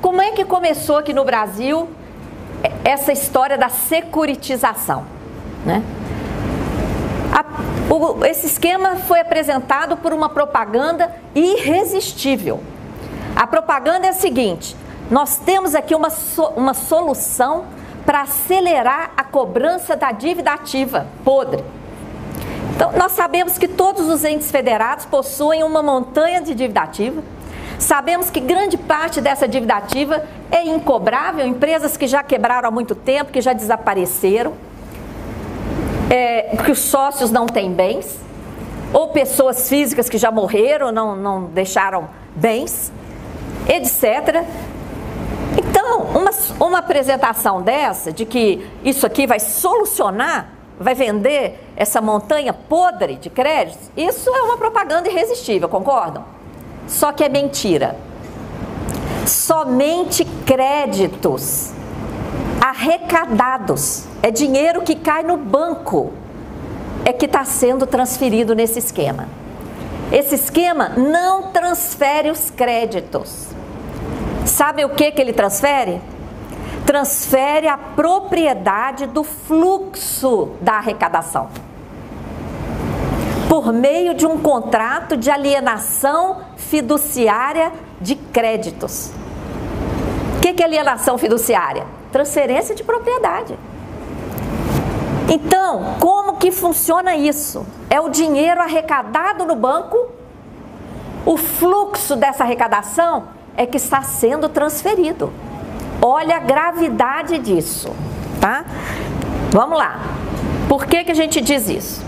como é que começou aqui no Brasil essa história da securitização, né? Esse esquema foi apresentado por uma propaganda irresistível. A propaganda é a seguinte: nós temos aqui uma solução para acelerar a cobrança da dívida ativa podre. Então, nós sabemos que todos os entes federados possuem uma montanha de dívida ativa. Sabemos que grande parte dessa dívida ativa é incobrável, empresas que já quebraram há muito tempo, que já desapareceram, que os sócios não têm bens, ou pessoas físicas que já morreram, não deixaram bens, etc. Então, uma apresentação dessa, de que isso aqui vai solucionar, vai vender essa montanha podre de créditos, isso é uma propaganda irresistível, concordam? Só que é mentira. Somente créditos arrecadados, é dinheiro que cai no banco, é que está sendo transferido nesse esquema. Esse esquema não transfere os créditos. Sabe o que ele transfere? Transfere a propriedade do fluxo da arrecadação, por meio de um contrato de alienação fiduciária de créditos. O que é alienação fiduciária? Transferência de propriedade. Então, como que funciona isso? É o dinheiro arrecadado no banco, o fluxo dessa arrecadação é que está sendo transferido. Olha a gravidade disso, tá? Vamos lá. Por que a gente diz isso?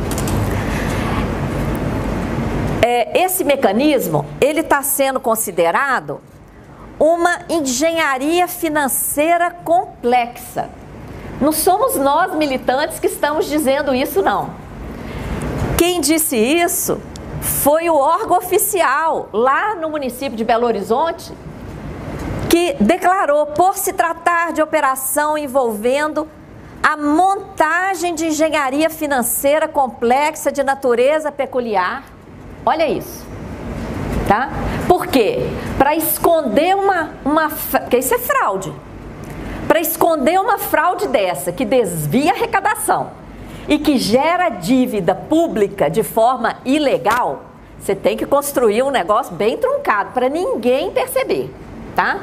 Esse mecanismo, ele está sendo considerado uma engenharia financeira complexa. Não somos nós, militantes, que estamos dizendo isso, não. Quem disse isso foi o órgão oficial, lá no município de Belo Horizonte, que declarou, por se tratar de operação envolvendo a montagem de engenharia financeira complexa de natureza peculiar. Olha isso, tá? Por quê? Para esconder porque isso é fraude. Para esconder uma fraude dessa, que desvia a arrecadação e que gera dívida pública de forma ilegal, você tem que construir um negócio bem truncado para ninguém perceber, tá?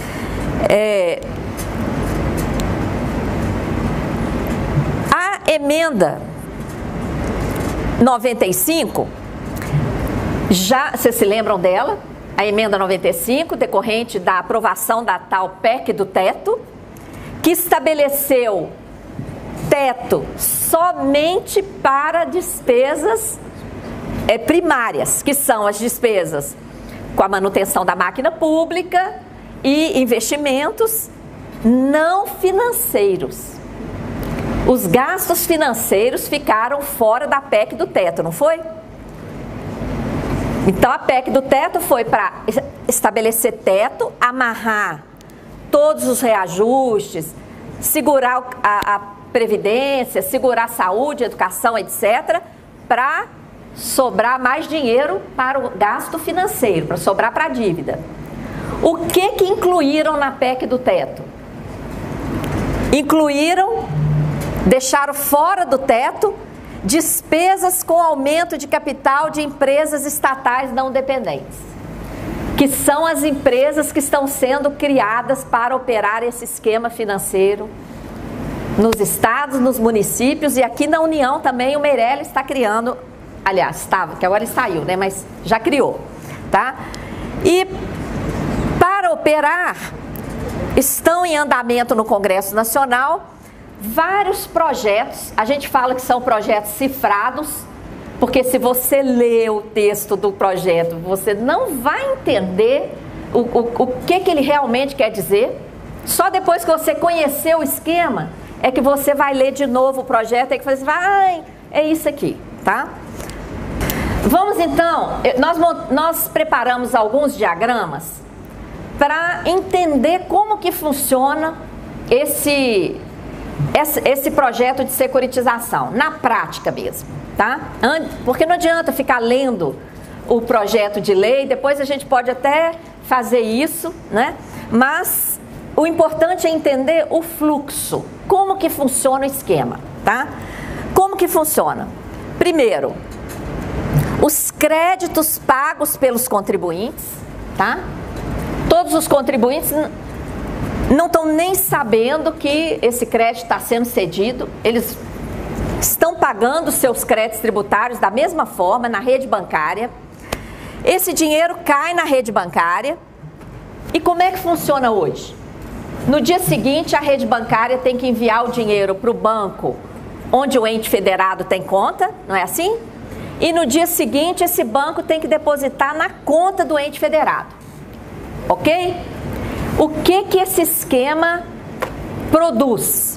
A emenda 95, vocês se lembram dela? A emenda 95, decorrente da aprovação da tal PEC do teto, que estabeleceu teto somente para despesas primárias, que são as despesas com a manutenção da máquina pública e investimentos não financeiros. Os gastos financeiros ficaram fora da PEC do teto, não foi? Então a PEC do teto foi para estabelecer teto, amarrar todos os reajustes, segurar a previdência, segurar a saúde, educação, etc., para sobrar mais dinheiro para o gasto financeiro, para sobrar para a dívida. O que incluíram na PEC do teto? Deixaram fora do teto despesas com aumento de capital de empresas estatais não dependentes, que são as empresas que estão sendo criadas para operar esse esquema financeiro nos estados, nos municípios, e aqui na União também o Meirelles está criando, aliás, estava, que agora ele saiu, né, mas já criou, tá? E para operar, estão em andamento no Congresso Nacional vários projetos. A gente fala que são projetos cifrados, porque se você lê o texto do projeto, você não vai entender o que ele realmente quer dizer. Só depois que você conhecer o esquema, é que você vai ler de novo o projeto, é que você vai, é isso aqui, tá? Vamos então, nós preparamos alguns diagramas para entender como que funciona esse projeto de securitização, na prática mesmo, tá? Porque não adianta ficar lendo o projeto de lei, depois a gente pode até fazer isso, né? Mas o importante é entender o fluxo, como que funciona o esquema, tá? Como que funciona? Primeiro, os créditos pagos pelos contribuintes, tá? Todos os contribuintes não estão nem sabendo que esse crédito está sendo cedido, eles estão pagando seus créditos tributários da mesma forma na rede bancária. Esse dinheiro cai na rede bancária. E como é que funciona hoje? No dia seguinte, a rede bancária tem que enviar o dinheiro para o banco onde o ente federado tem conta, não é assim? E no dia seguinte, esse banco tem que depositar na conta do ente federado. Ok? O que esse esquema produz?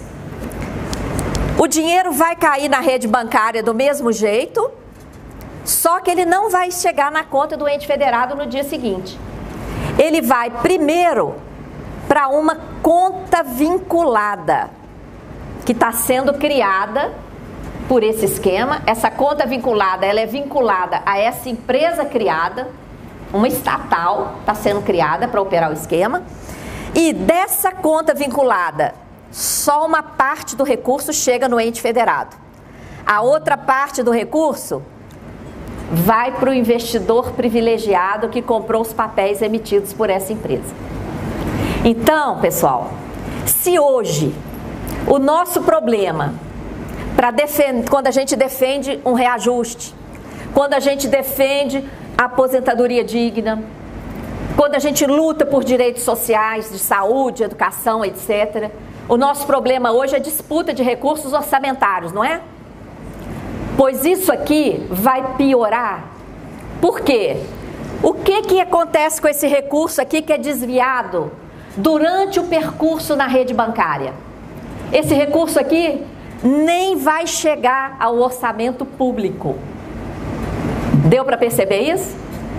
O dinheiro vai cair na rede bancária do mesmo jeito, só que ele não vai chegar na conta do ente federado no dia seguinte. Ele vai primeiro para uma conta vinculada, que está sendo criada por esse esquema. Essa conta vinculada, ela é vinculada a essa empresa criada, uma estatal está sendo criada para operar o esquema. E dessa conta vinculada, só uma parte do recurso chega no ente federado. A outra parte do recurso vai para o investidor privilegiado que comprou os papéis emitidos por essa empresa. Então, pessoal, se hoje o nosso problema, quando a gente defende um reajuste, quando a gente defende a aposentadoria digna, quando a gente luta por direitos sociais, de saúde, educação, etc., o nosso problema hoje é disputa de recursos orçamentários, não é? Pois isso aqui vai piorar. Por quê? O que acontece com esse recurso aqui que é desviado durante o percurso na rede bancária? Esse recurso aqui nem vai chegar ao orçamento público. Deu para perceber isso?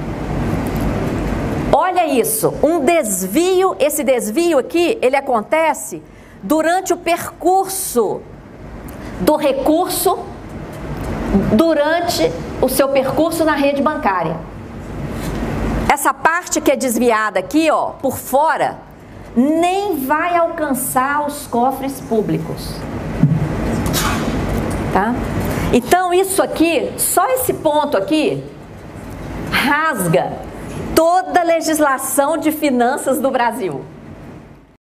Olha isso, um desvio, esse desvio aqui, ele acontece durante o percurso do recurso, durante o seu percurso na rede bancária. Essa parte que é desviada aqui, ó, por fora, nem vai alcançar os cofres públicos. Tá? Então isso aqui, só esse ponto aqui, rasga toda a legislação de finanças do Brasil.